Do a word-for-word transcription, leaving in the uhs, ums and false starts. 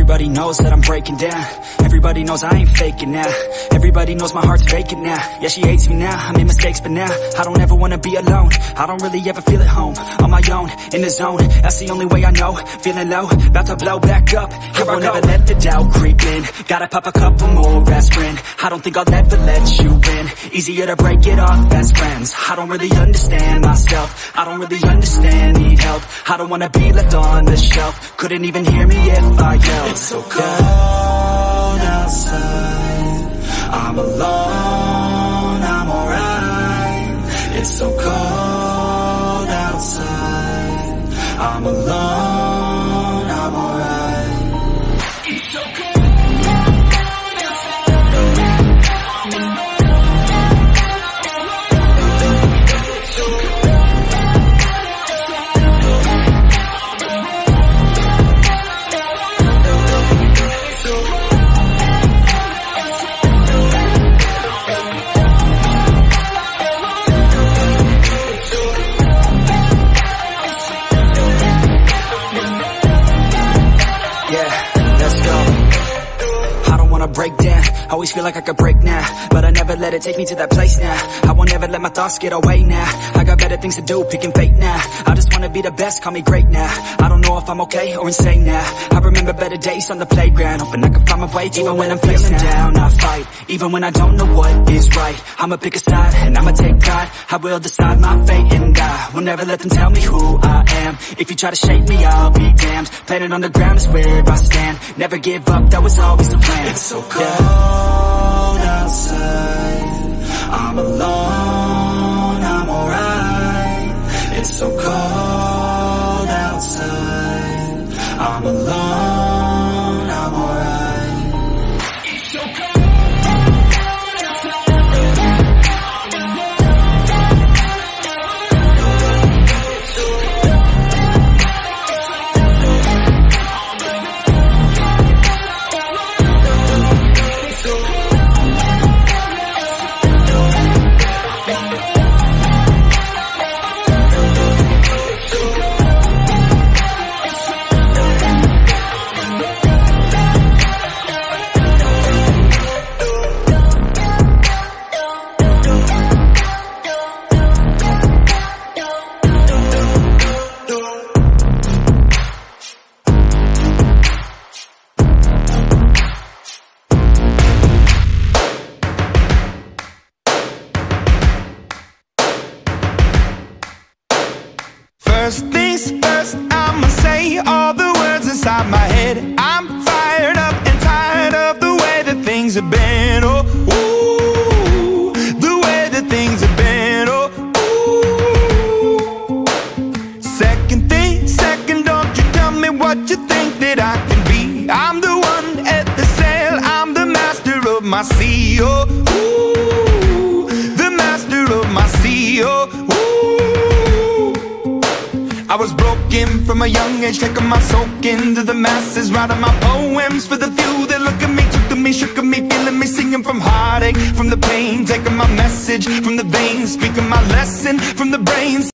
Everybody knows that I'm breaking down. Everybody knows I ain't faking now. Everybody knows my heart's vacant now. Yeah, she hates me now, I made mistakes but now I don't ever wanna be alone. I don't really ever feel at home. On my own, in the zone, that's the only way I know. Feeling low, about to blow back up. Here I won't ever let the doubt creep in. Gotta pop a couple more aspirin. I don't think I'll ever let you in. Easier to break it off best friends. I don't really understand myself. I don't really understand, need help. I don't wanna be left on the shelf. Couldn't even hear me if I yelled. It's so cold outside, I'm alone, I'm alright. It's so cold outside, I'm alone, I'm alright. It's so cold. Break down, always feel like I could break now, but I never let it take me to that place now. I won't ever let my thoughts get away now. I got better things to do, picking fate now. I just wanna be the best, call me great now. I don't know if I'm okay or insane now. I remember better days on the playground, hoping I can find my way to even when I'm feeling down. I fight, even when I don't know what is right. I'ma pick a side, and I'ma take pride. I will decide my fate and I will never let them tell me who I am. If you try to shake me, I'll be damned. Planet on the ground is where I stand. Never give up, that was always the plan. It's so cold outside, I'm alone, I'm alright. It's so cold outside, I'm alone, I'm alright. It's so cold. First things first, I'ma say all the words inside my head. I'm fired up and tired of the way that things have been. Oh, ooh, the way that things have been. Oh, ooh. Second thing, second, don't you tell me what you think that I can be. I'm the one at the sail, I'm the master of my sea. Oh, ooh, the master of my sea. Oh, ooh. I was broken from a young age, taking my soak into the masses, writing my poems for the few that look at me, took to me, shook at me, feeling me, singing from heartache, from the pain, taking my message from the veins, speaking my lesson from the brains.